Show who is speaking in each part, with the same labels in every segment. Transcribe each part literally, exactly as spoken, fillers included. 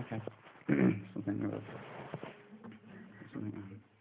Speaker 1: Okay. Something about something.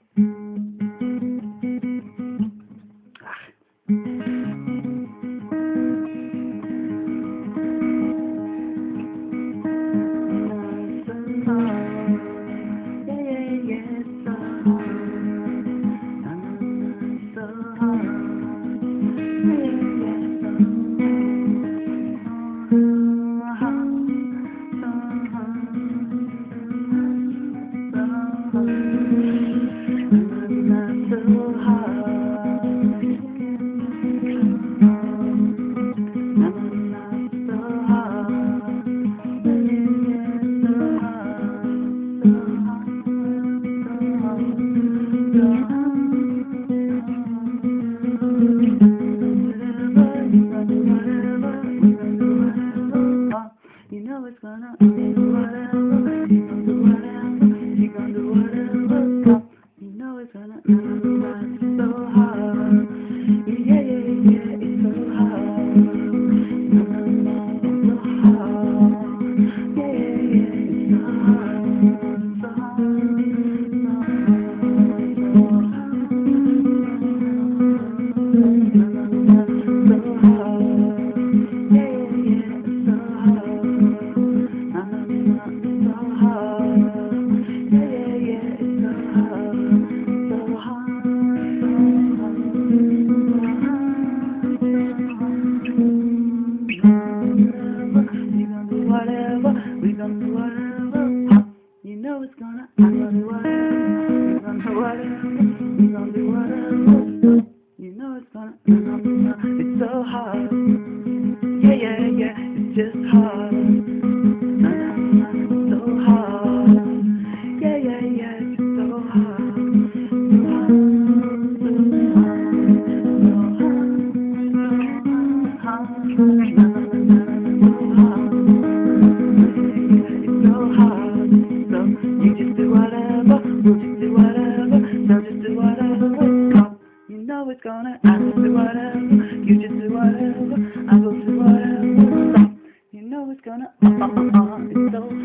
Speaker 2: You know it's gonna do whatever, she gon' do whatever, she gon' do whatever. You know it's gonna ride so hard. Yeah, yeah, yeah, it's so hard. No, no, no, it's so hard. Yeah, yeah, yeah, it's so hard, so hard, so hard, so hard. No, no, no, so hard. Yeah, yeah, yeah, it's so hard. No, no, no, it's so hard. Yeah, yeah, yeah, it's so hard. So hard, so hard, so hard. We gon' do whatever, we gon' do whatever. You know it's gonna, I'm gonna do whatever. We gon' do whatever, we gon' do whatever. You know it's gonna, no, no, no, it's so hard. Yeah, yeah, yeah, it's just hard. No, no, no, it's so hard. Yeah, yeah, yeah, it's so hard. So hard, so hard, so hard, so hard. No, no, no, no, so hard. Yeah, yeah, it's so hard. So you just do whatever, we'll just do whatever. So just do whatever. You know it's gonna, I will do whatever. You just do whatever, I will do whatever. You know it's gonna, uh, uh, uh, uh, it's so